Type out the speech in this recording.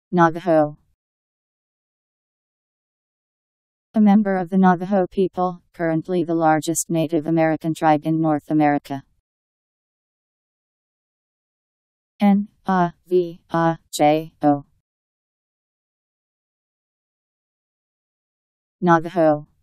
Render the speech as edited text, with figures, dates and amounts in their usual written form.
Navajo. A member of the Navajo people, currently the largest Native American tribe in North America. Navajo. Navajo.